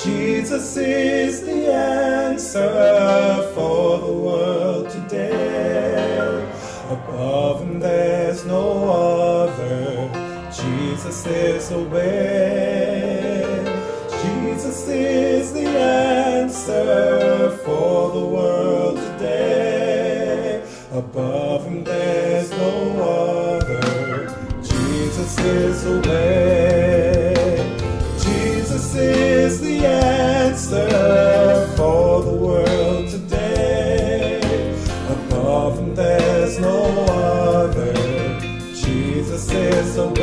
Jesus is the answer for the world today. Above him there's no other. Jesus is the way. Jesus is the answer for the world today. Above him there's no other. Jesus is the way. Jesus is the answer for the world today. Above him there's no other. Jesus is the way.